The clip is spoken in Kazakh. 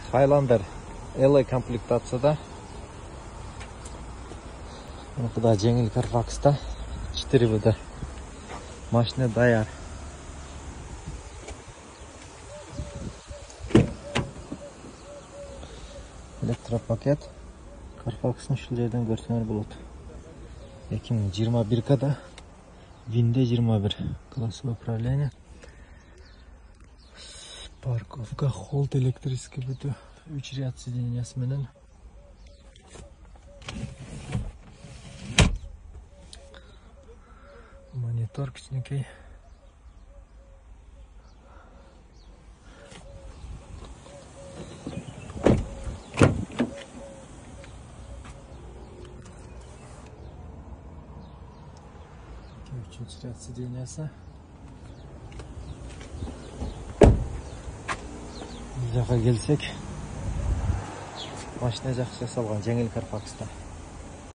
Highlander LA комплектацияда. Бұда жеңіл Carfax'та 4WD. Машина даяр. Электропакет. Carfax'ın şu жерден көрсеңер болады. 2021-да. Винде 21. Классовое управление. Парковка. Холд электрический бүтü. 3 ряд сиденьясы менен. Монитор кичинекей. Üçüncü rad сиденьясы. Жаққа келсек, машина жақсы жасалған, жеңіл Carfax'та.